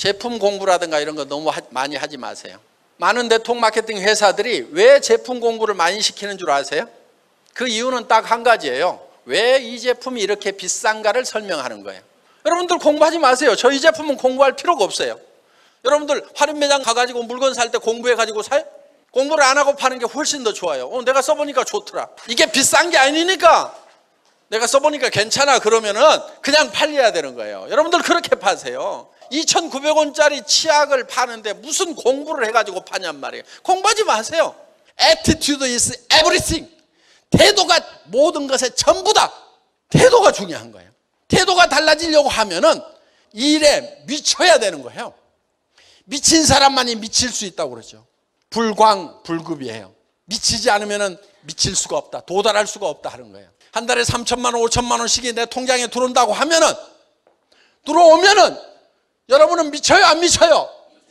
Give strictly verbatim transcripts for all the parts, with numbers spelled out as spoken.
제품 공부라든가 이런 거 너무 하, 많이 하지 마세요. 많은 네트워크 마케팅 회사들이 왜 제품 공부를 많이 시키는 줄 아세요? 그 이유는 딱 한 가지예요. 왜 이 제품이 이렇게 비싼가를 설명하는 거예요. 여러분들 공부하지 마세요. 저희 제품은 공부할 필요가 없어요. 여러분들 할인 매장 가가지고 물건 살 때 공부해가지고 사요? 공부를 안 하고 파는 게 훨씬 더 좋아요. 어, 내가 써보니까 좋더라. 이게 비싼 게 아니니까 내가 써보니까 괜찮아 그러면은 그냥 팔려야 되는 거예요. 여러분들 그렇게 파세요. 이천구백 원짜리 치약을 파는데 무슨 공부를 해가지고 파냔 말이에요. 공부하지 마세요. Attitude is everything. 태도가 모든 것의 전부다. 태도가 중요한 거예요. 태도가 달라지려고 하면은 일에 미쳐야 되는 거예요. 미친 사람만이 미칠 수 있다고 그러죠. 불광불급이에요. 미치지 않으면은 미칠 수가 없다. 도달할 수가 없다 하는 거예요. 한 달에 삼천만 원, 오천만 원씩이 내 통장에 들어온다고 하면은 들어오면은 여러분은 미쳐요, 안 미쳐요?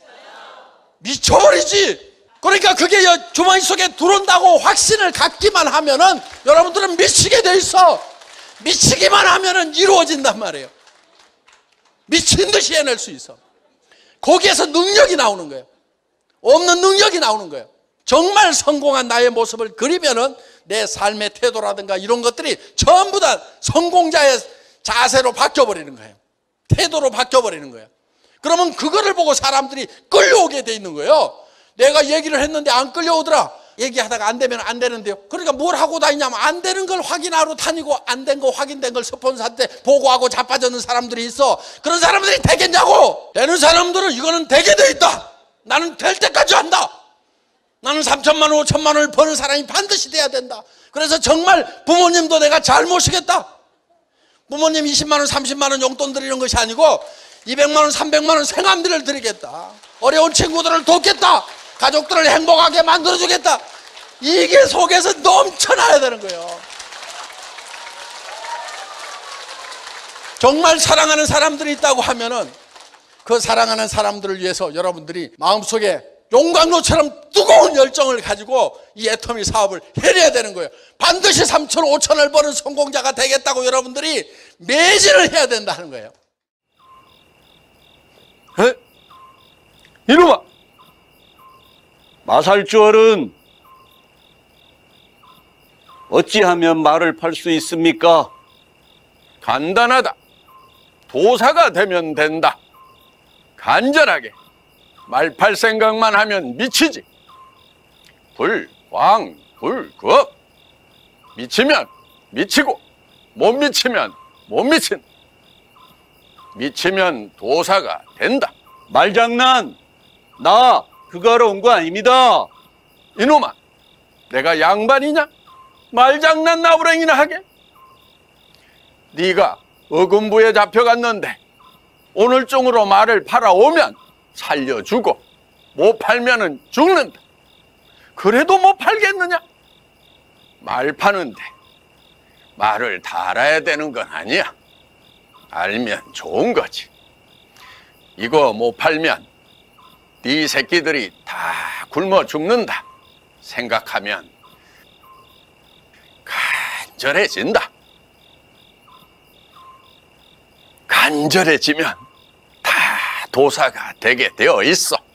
미쳐버리지. 그러니까 그게 주머니 속에 들어온다고 확신을 갖기만 하면은 여러분들은 미치게 돼 있어. 미치기만 하면은 이루어진단 말이에요. 미친 듯이 해낼 수 있어. 거기에서 능력이 나오는 거예요. 없는 능력이 나오는 거예요. 정말 성공한 나의 모습을 그리면은 내 삶의 태도라든가 이런 것들이 전부 다 성공자의 자세로 바뀌어버리는 거예요. 태도로 바뀌어버리는 거예요. 그러면 그거를 보고 사람들이 끌려오게 돼 있는 거예요. 내가 얘기를 했는데 안 끌려오더라. 얘기하다가 안 되면 안 되는데요. 그러니까 뭘 하고 다니냐면 안 되는 걸 확인하러 다니고 안 된 거 확인된 걸 스폰서한테 보고하고 자빠지는 사람들이 있어. 그런 사람들이 되겠냐고. 되는 사람들은 이거는 되게 돼 있다. 나는 될 때까지 한다. 나는 삼천만 원, 오천만 원을 버는 사람이 반드시 돼야 된다. 그래서 정말 부모님도 내가 잘 모시겠다. 부모님 이십만 원, 삼십만 원 용돈 드리는 것이 아니고 이백만 원, 삼백만 원 생활비를 드리겠다. 어려운 친구들을 돕겠다. 가족들을 행복하게 만들어주겠다. 이게 속에서 넘쳐나야 되는 거예요. 정말 사랑하는 사람들이 있다고 하면은 그 사랑하는 사람들을 위해서 여러분들이 마음속에 용광로처럼 뜨거운 열정을 가지고 이 애터미 사업을 해내야 되는 거예요. 반드시 삼천, 오천을 버는 성공자가 되겠다고 여러분들이 매진을 해야 된다는 거예요. 에? 이놈아! 마살주얼은 어찌하면 말을 팔 수 있습니까? 간단하다. 도사가 되면 된다. 간절하게 말 팔 생각만 하면 미치지. 불, 광, 불, 급. 미치면 미치고 못 미치면 못 미친. 미치면 도사가 된다. 말장난! 나 그거 하러 온 거 아닙니다. 이놈아, 내가 양반이냐? 말장난 나부랭이나 하게? 네가 어금부에 잡혀갔는데 오늘 중으로 말을 팔아오면 살려주고 못 팔면은 죽는다. 그래도 못 팔겠느냐? 말 파는데 말을 다 알아야 되는 건 아니야. 알면 좋은 거지. 이거 못 팔면 네 새끼들이 다 굶어 죽는다 생각하면 간절해진다. 간절해지면 다 도사가 되게 되어 있어.